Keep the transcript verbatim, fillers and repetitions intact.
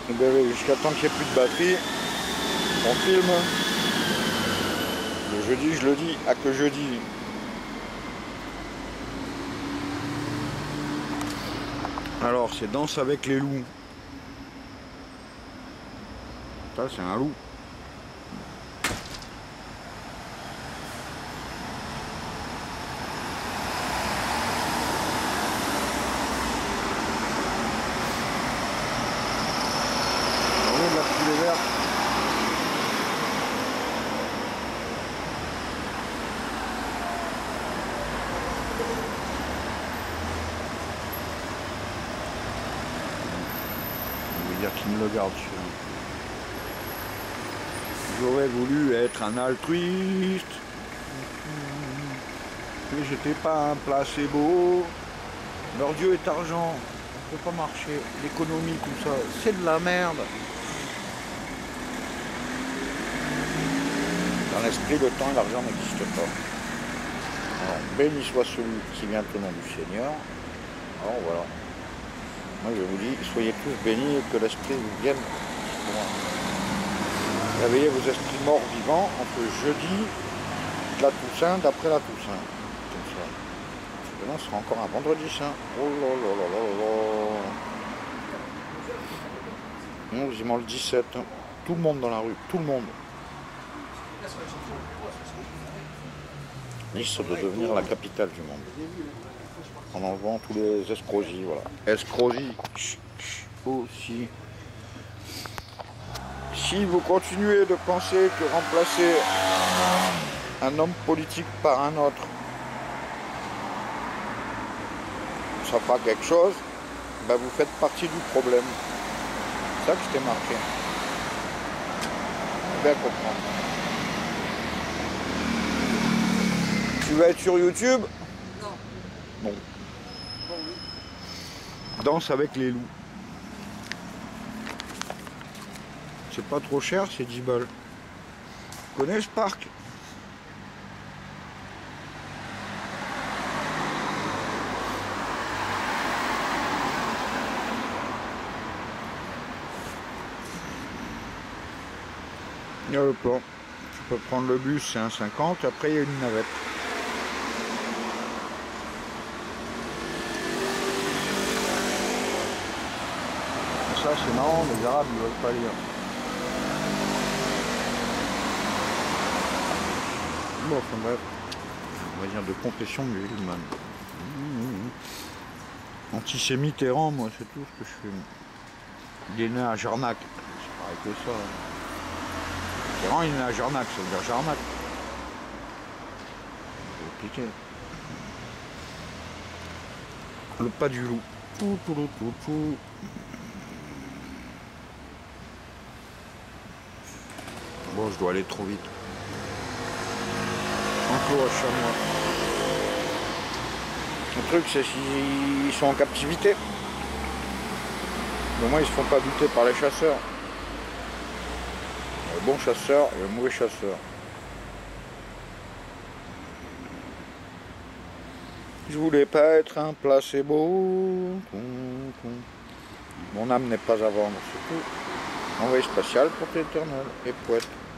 Ben, jusqu'à temps qu'il n'y ait plus de batterie, on filme. Le jeudi, je le dis, à que jeudi. Alors, c'est Danse avec les loups. Ça, c'est un loup. De la poulet verte. Je veux dire qu'il me le garde celui-là. J'aurais voulu être un altruiste, mais j'étais pas un placebo. Leur Dieu est argent, on peut pas marcher. L'économie, tout ça, c'est de la merde. Dans l'esprit, le temps et l'argent n'existent pas. Alors, béni soit celui qui vient au nom du Seigneur. Alors voilà. Moi je vous dis, soyez tous bénis et que l'esprit vous vienne. Réveillez vos esprits morts vivants entre jeudi de la Toussaint, d'après la Toussaint. Comme ça. Demain sera encore un vendredi saint. Oh là là là là là. Non, quasiment le dix-sept. Hein. Tout le monde dans la rue, tout le monde. Nice doit devenir la capitale du monde. En enlevant tous les escrosis, voilà. Escrosis aussi. Si vous continuez de penser que remplacer un homme politique par un autre, ça fera quelque chose, ben vous faites partie du problème. C'est ça que je t'ai marqué. Bien comprendre. Tu vas être sur YouTube? Non. Non. Danse avec les loups. C'est pas trop cher, c'est dix balles. Tu connais ce parc? Il y a le plan. Tu peux prendre le bus, c'est un cinquante, après il y a une navette. Ça c'est marrant, les Arabes ils veulent pas lire. Bon, enfin bref, on va dire de confession musulmane. Mmh. Antisémite-errant, moi c'est tout ce que je fais. Il est né à Jarnac, c'est pareil que ça. Errant, il est né à Jarnac, ça veut dire Jarnac. C'est compliqué. Le pas du loup. Tout, tout, tout, tout, tout. Bon, je dois aller trop vite. Enclos à chamois. Le truc, c'est qu'ils sont en captivité. Au moins, ils se font pas buter par les chasseurs. Le bon chasseur et le mauvais chasseur. Je voulais pas être un placebo. Mon âme n'est pas à vendre, c'est tout. Envoyé spatial pour l'éternel et poète.